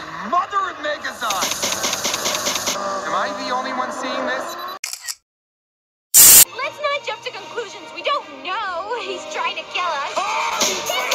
Mother of Megazord! Am I the only one seeing this? Let's not jump to conclusions. We don't know. He's trying to kill us.